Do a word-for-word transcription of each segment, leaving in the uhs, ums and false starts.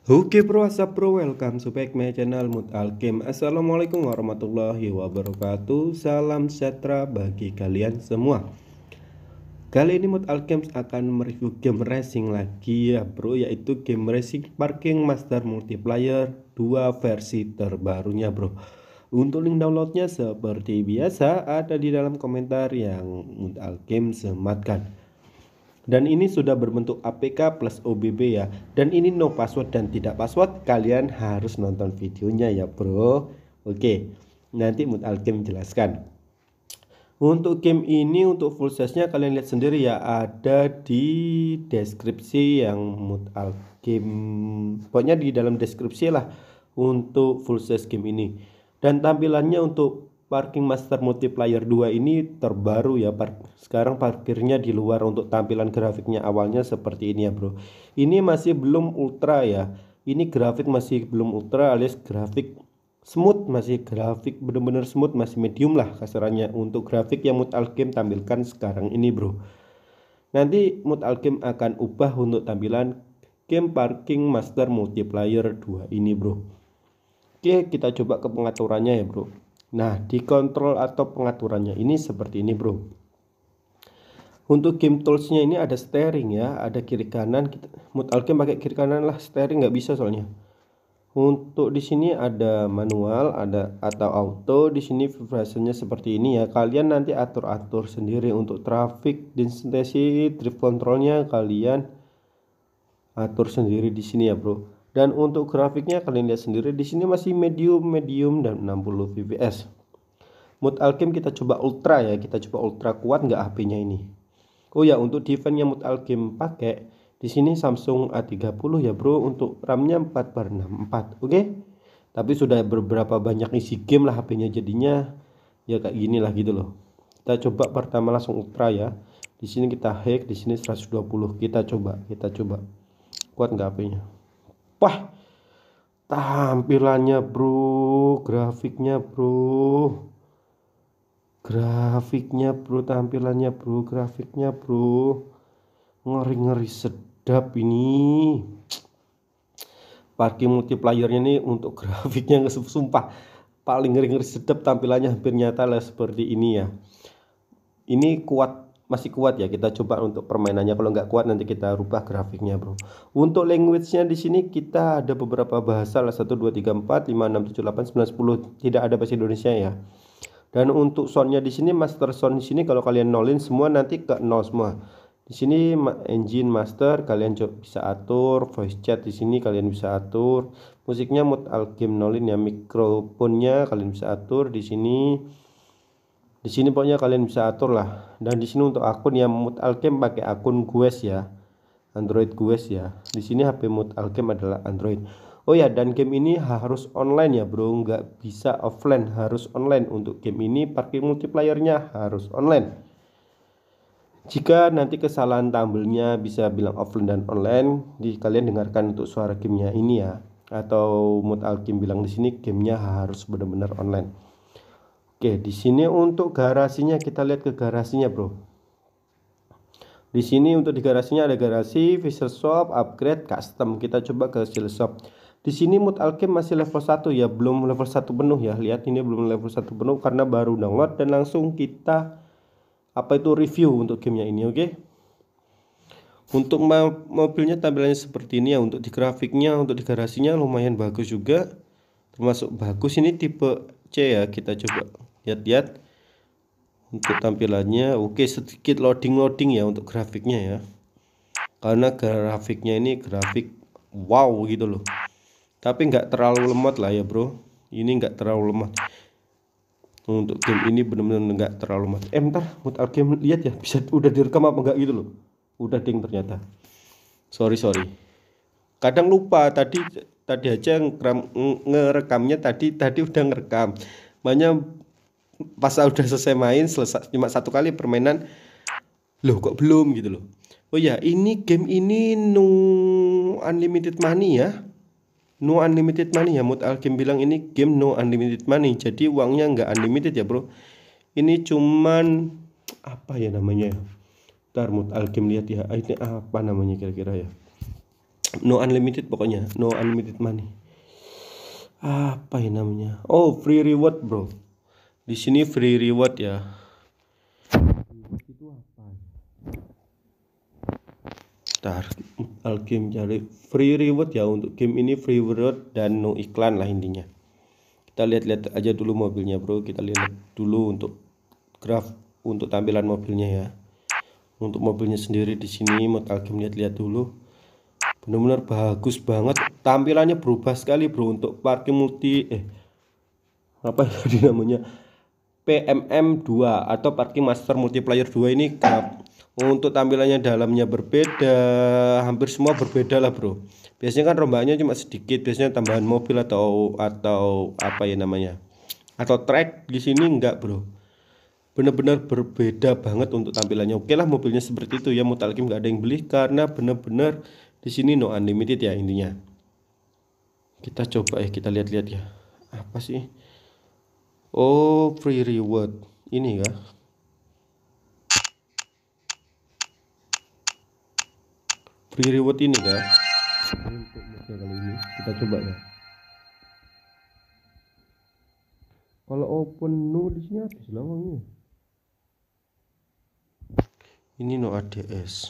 Oke bro, asap bro, welcome to back my channel Mood Alkem. Assalamualaikum warahmatullahi wabarakatuh. Salam sejahtera bagi kalian semua. Kali ini Mood Alkem akan mereview game racing lagi ya bro, yaitu game racing Parking Master Multiplayer dua versi terbarunya bro. Untuk link downloadnya seperti biasa ada di dalam komentar yang Mood Alkem sematkan. Dan ini sudah berbentuk A P K plus O B B ya. Dan ini no password dan tidak password. Kalian harus nonton videonya ya bro. Oke, nanti Mood Alkem jelaskan. Untuk game ini, untuk full size-nya kalian lihat sendiri ya, ada di deskripsi yang Mood Alkem, pokoknya di dalam deskripsi lah untuk full size game ini. Dan tampilannya untuk Parking Master Multiplayer dua ini terbaru ya. Sekarang parkirnya di luar. Untuk tampilan grafiknya awalnya seperti ini ya bro. Ini masih belum ultra ya. Ini grafik masih belum ultra alias grafik smooth, masih grafik bener-bener smooth, masih medium lah kasarannya untuk grafik yang Mood Alkem tampilkan sekarang ini bro. Nanti Mood Alkem akan ubah untuk tampilan game Parking Master Multiplayer dua ini bro. Oke, kita coba ke pengaturannya ya bro. Nah, di kontrol atau pengaturannya ini seperti ini bro. Untuk game toolsnya ini ada steering ya, ada kiri kanan. Kita Mood Alkem pakai kiri kanan lah, steering nggak bisa soalnya. Untuk di sini ada manual, ada atau auto. Di sini vibrasinya seperti ini ya. Kalian nanti atur-atur sendiri. Untuk traffic density, drift controlnya kalian atur sendiri di sini ya bro. Dan untuk grafiknya kalian lihat sendiri di sini masih medium, medium dan enam puluh fps. Mood Alkem kita coba ultra ya, kita coba ultra, kuat nggak H P-nya ini. Oh ya, untuk defense yang Mood Alkem pakai di sini Samsung A tiga puluh ya bro. Untuk RAM-nya empat per enam puluh empat. Oke. Okay? Tapi sudah beberapa banyak isi game lah H P-nya, jadinya ya kayak gini lah gitu loh. Kita coba pertama langsung ultra ya. Di sini kita hack, di sini seratus dua puluh. Kita coba, kita coba. Kuat nggak H P-nya? Wah, tampilannya bro, grafiknya bro, grafiknya bro, tampilannya bro, grafiknya bro, ngeri-ngeri sedap ini. Parking multiplayernya nih untuk grafiknya sumpah paling ngeri-ngeri sedap, tampilannya hampir nyata lah seperti ini ya. Ini kuat, masih kuat ya. Kita coba untuk permainannya, kalau nggak kuat nanti kita rubah grafiknya bro. Untuk language-nya di sini kita ada beberapa bahasa lah, satu dua tiga empat lima enam tujuh delapan sembilan sepuluh, tidak ada bahasa Indonesia ya. Dan untuk soundnya di sini, master sound di sini kalau kalian nolin semua nanti ke nol semua. Di sini engine master kalian coba bisa atur, voice chat di sini kalian bisa atur. Musiknya Mood Alkem nolin ya, mikrofonnya kalian bisa atur di sini. Di sini pokoknya kalian bisa atur lah. Dan di sini untuk akun yang Mood Alkem pakai akun Gues ya, Android Gues ya. Di sini H P Mood Alkem adalah Android. Oh ya, dan game ini harus online ya bro, nggak bisa offline, harus online. Untuk game ini parking multiplayernya harus online. Jika nanti kesalahan tabelnya bisa bilang offline dan online, di kalian dengarkan untuk suara gamenya ini ya. Atau Mood Alkem bilang di sini gamenya harus benar-benar online. Oke, di sini untuk garasinya kita lihat ke garasinya, bro. Di sini untuk di garasinya ada garasi, visual shop, upgrade, custom. Kita coba ke skill shop. Di sini Mood Alkem masih level satu ya, belum level satu penuh ya. Lihat ini belum level satu penuh karena baru download dan langsung kita apa itu review untuk gamenya ini, oke? Untuk mobilnya tampilannya seperti ini ya. Untuk di grafiknya, untuk di garasinya lumayan bagus juga. Termasuk bagus ini tipe C ya. Kita coba lihat-lihat untuk tampilannya. Oke, sedikit loading-loading ya untuk grafiknya ya, karena grafiknya ini grafik wow gitu loh, tapi nggak terlalu lemot lah ya bro. Ini nggak terlalu lemot untuk game ini, bener-bener nggak terlalu lemot. Eh bentar, Mood Alkem lihat ya, bisa udah direkam apa enggak gitu loh. Udah ding ternyata. Sorry sorry kadang lupa. Tadi tadi aja ngerekam, ngerekamnya tadi tadi udah ngerekam, makanya pas udah selesai main, selesai cuma satu kali permainan, loh kok belum gitu loh. Oh ya, ini game ini no unlimited money ya, no unlimited money ya. Mood Alkem bilang ini game no unlimited money, jadi uangnya nggak unlimited ya bro. Ini cuman apa ya namanya ya, ntar Mood Alkem lihat ya, ini apa namanya kira-kira ya. no unlimited, pokoknya no unlimited money. Apa ya namanya? Oh, free reward bro. Di sini free reward ya. Itu apa? Ntar Algame cari free reward ya. Untuk game ini free reward dan no iklan lah intinya. Kita lihat-lihat aja dulu mobilnya bro. Kita lihat dulu untuk graf, untuk tampilan mobilnya ya. Untuk mobilnya sendiri di sini mod Algame lihat-lihat dulu. Benar-benar bagus banget. Tampilannya berubah sekali bro. Untuk parking multi eh apa tadi namanya, P M M dua atau Parking Master Multiplayer dua ini kan, untuk tampilannya dalamnya berbeda, hampir semua berbeda lah bro. Biasanya kan rombakannya cuma sedikit, biasanya tambahan mobil atau atau apa ya namanya, atau track. Di sini enggak bro, bener-bener berbeda banget untuk tampilannya. Oke lah mobilnya seperti itu ya, Mutalkim nggak ada yang beli karena bener-bener di sini no unlimited ya intinya. Kita coba ya, kita lihat-lihat ya, apa sih. Oh, free reward ini ya. Free reward ini ya. Untuk model kali ini kita coba ya. Kalau open no di sini habis lah uangnya. Ini no A D S.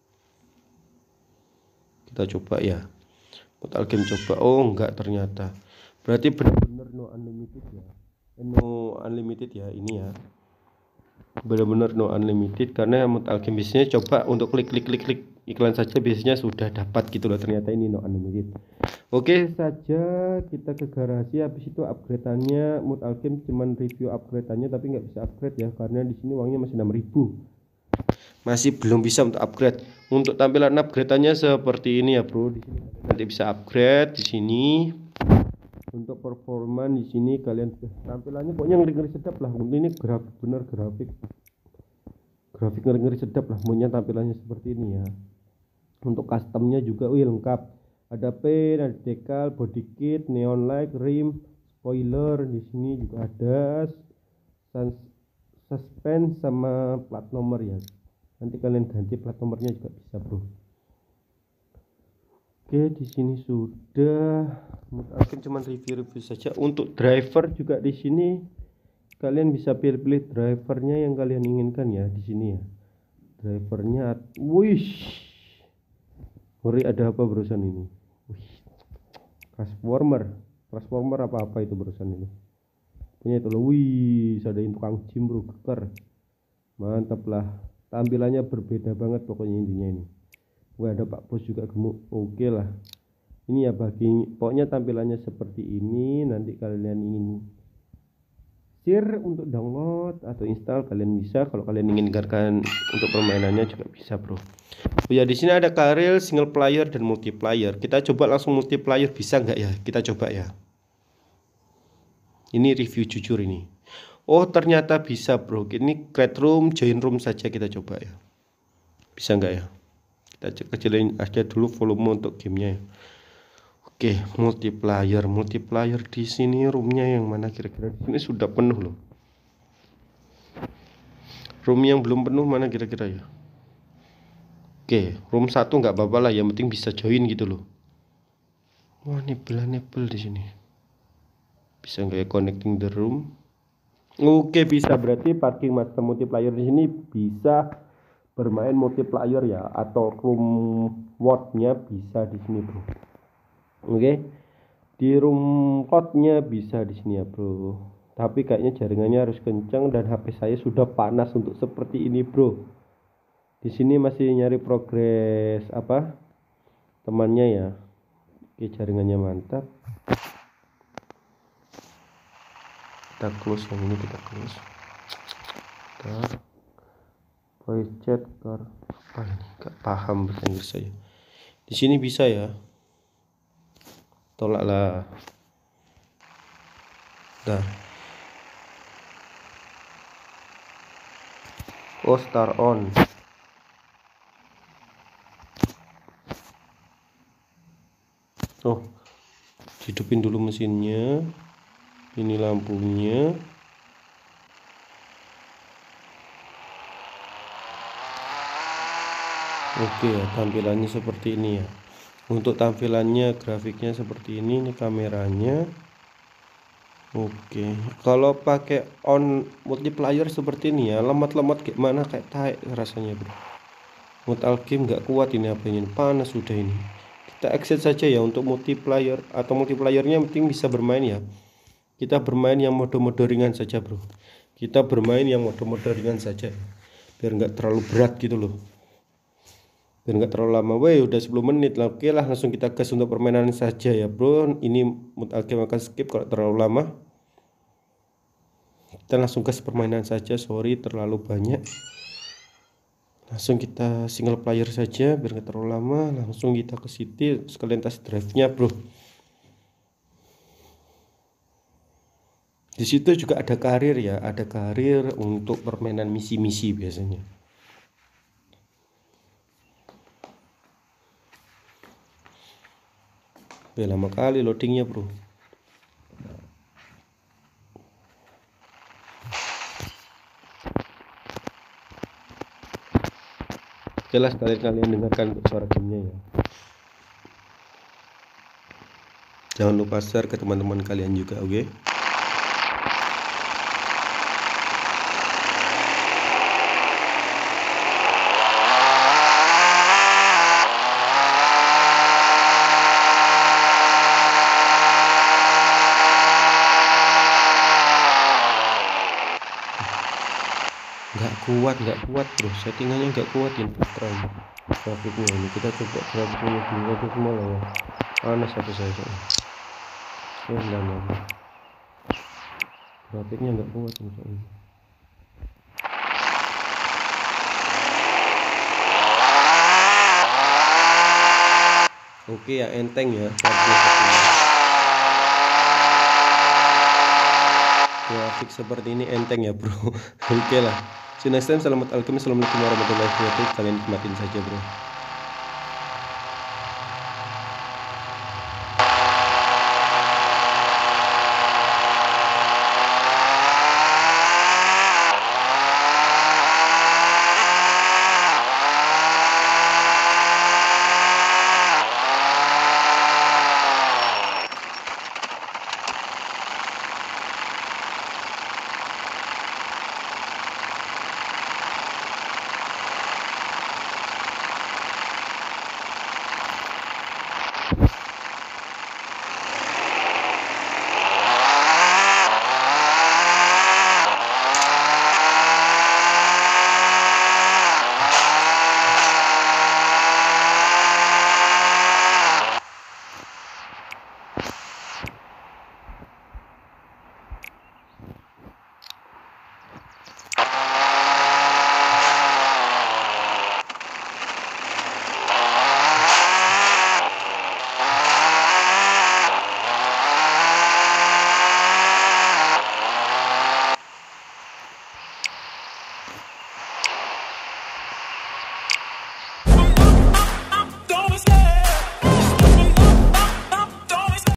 Kita coba ya. Mod Algame coba. Oh, enggak ternyata. Berarti benar-benar no unlimited ya. No unlimited ya ini ya, benar-benar no unlimited karena mod Algame biasanya coba untuk klik klik klik klik iklan saja biasanya sudah dapat gitu loh, ternyata ini no unlimited. Oke saja kita ke garasi, habis itu upgrade-annya mod Algame cuman review upgrade-annya tapi nggak bisa upgrade ya karena di sini uangnya masih enam ribu, masih belum bisa untuk upgrade. Untuk tampilan upgrade-annya seperti ini ya bro, di sini nanti bisa upgrade di sini. Untuk performa di sini kalian tampilannya pokoknya ngeri-ngeri sedap lah. Mungkin ini grafik bener, grafik grafik ngeri-ngeri sedap lah. Maunya tampilannya seperti ini ya. Untuk customnya juga wih lengkap. Ada pen, ada decal, body kit, neon light, rim, spoiler. Di sini juga ada suspense sama plat nomor ya. Nanti kalian ganti plat nomornya juga bisa bro. Oke, di sini sudah. Mungkin cuma review-review saja. Untuk driver juga di sini kalian bisa pilih-pilih drivernya yang kalian inginkan ya di sini ya. Drivernya, wih, ngeri, ada apa barusan ini? Wih, transformer, transformer apa-apa itu barusan ini. Punya itu loh, wih, ada tukang gym bro, keker. Mantap lah. Tampilannya berbeda banget pokoknya intinya ini. Wah, ada Pak Bos juga gemuk. Oke lah. Ini ya bagi, pokoknya tampilannya seperti ini. Nanti kalian ingin share untuk download atau install kalian bisa. Kalau kalian ingin dengarkan untuk permainannya juga bisa bro. Oh ya, di sini ada karir single player dan multiplayer. Kita coba langsung multiplayer, bisa nggak ya? Kita coba ya. Ini review jujur ini. Oh ternyata bisa bro. Ini create room, join room saja, kita coba ya. Bisa nggak ya? Kita kecilin aja dulu volume untuk gamenya. Oke, multiplayer, multiplayer di sini roomnya yang mana kira-kira? Di sini sudah penuh loh. Room yang belum penuh mana kira-kira ya? Oke, room satu nggak apa-apa lah, yang penting bisa join gitu loh. Wah, nibel nibel di sini. Bisa nggak ya connecting the room? Oke, bisa. Berarti Parking Master Multiplayer di sini bisa bermain multiplayer ya, atau room wordnya bisa di sini bro. Oke, di room code-nya bisa di sini ya bro. Tapi kayaknya jaringannya harus kencang dan H P saya sudah panas untuk seperti ini bro. Di sini masih nyari progres apa temannya ya. Oke, jaringannya mantap. Kita close yang ini, kita close. Kita voice chat car apa ini, gak paham bahasa Inggris saya. Di sini bisa ya, tolak lah. Dah. Oh, star on. Oh, hidupin dulu mesinnya. Ini lampunya. Oke ya, tampilannya seperti ini ya. Untuk tampilannya grafiknya seperti ini, ini kameranya. Oke, kalau pakai on multiplayer seperti ini ya, lemot-lemot kayak mana, kayak taek rasanya bro. Mood Alchemy nggak kuat ini, apa ini panas sudah ini. Kita exit saja ya untuk multiplayer, atau multiplayernya penting bisa bermain ya. Kita bermain yang mode-mode ringan saja bro. Kita bermain yang mode-mode ringan saja, biar nggak terlalu berat gitu loh, biar nggak terlalu lama. Weh, udah sepuluh menit lah. Oke lah, langsung kita gas untuk permainan saja ya bro. Ini Mood Alchemy akan skip kalau terlalu lama. Kita langsung gas permainan saja, sorry terlalu banyak. Langsung kita single player saja biar nggak terlalu lama. Langsung kita ke city sekalian tes drive nya bro. Di situ juga ada karir ya, ada karir untuk permainan misi-misi biasanya. Oke, lama kali loadingnya bro. Jelas kalian-kalian dengarkan suara gamenya ya. Jangan lupa share ke teman-teman kalian juga, oke? Okay? Nggak kuat, nggak kuat bro, settingannya nggak kuat ini putranya. Grafiknya ini kita coba grafiknya dulu aja semua lah ya. Panas satu saya soalnya. Ya enggak, enggak. Grafiknya nggak kuat ini soalnya. Oke ya, enteng ya. Grafik seperti ini enteng ya bro. Oke lah. See you next time. Selamat alchemy. Assalamualaikum warahmatullahi wabarakatuh. Kalian nikmatin saja bro.